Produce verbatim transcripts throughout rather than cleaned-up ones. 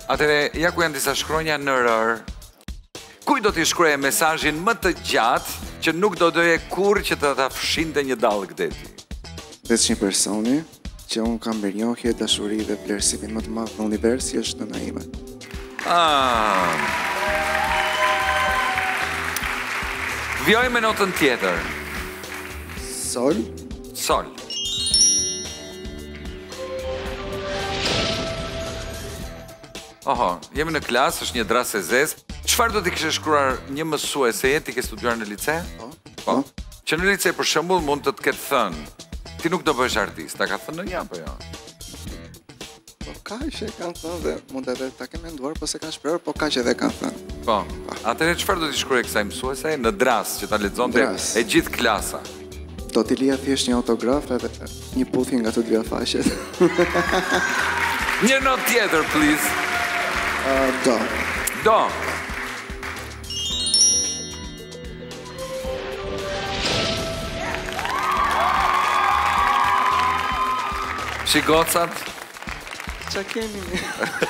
Atëre, ja ku janë disa shkronja në rër. Kuj do t'i shkruaje mesazhin më të gjatë që nuk do doje kur që të ta fshinte një dallë deti? Veç një personi që unë kam mirënjohje, dashuri dhe vlerësimin më të madh në univers është nëna ime. Ah. Vjoj me notën tjetër. Sol. Sol. Oho, jemi në klasë, është një dras e zezë. Çfarë do t'i kishe shkruar një mësuese ti ke studiuar në lice? Po. Po. Që në lice për shembull mund të të ketë thënë, ti nuk do bëhesh artist, ta ka thënë në një apo jo? Po ka që kanë thënë dhe mund edhe ta ke menduar, po se ka shprehur, po ka që edhe kanë thënë. Po. Atëherë çfarë do t'i shkruaj kësaj mësuese në dras që ta lexonte e gjithë klasa? Do t'i lija thjesht një autograf edhe një puthje nga të dyja faqet. Një not tjetër, please. Uh, do. Do. Shigocat? Qa kemi një?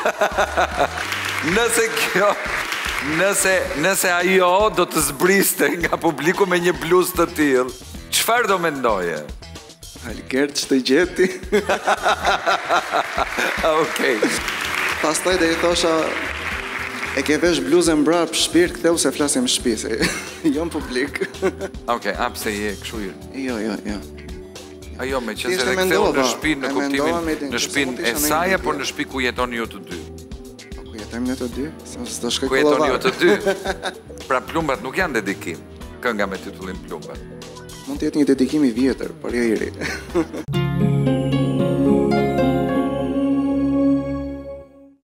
Nëse kjo, nëse, nëse ajo do të zbriste nga publiku me një bluz të tillë, çfarë do mendoje? Algert që të gjeti. Okej. Pastaj dhe i thosha, e ke vesh bluzën mbrap shpirt, ktheu se flasim shtëpi, se jo në publik. Okej, a pse je kështu? Jo, jo, jo. Ajo me që se Thjesht dhe e ktheu mendova, në shtëpi në e mendova me kuptimin, din- në se shtëpinë mund e t'isha në saj një apo dy. në shtëpi ku jetoni ju të dy? Po ku jetojmë ne të dy? Se mos do shkoj Ku jetoni kollovar. ju të dy? Pra plumbat nuk janë dedikim. Kënga me titullin Plumbat. Mund të jetë një dedikim i vjetër, por jo i ri.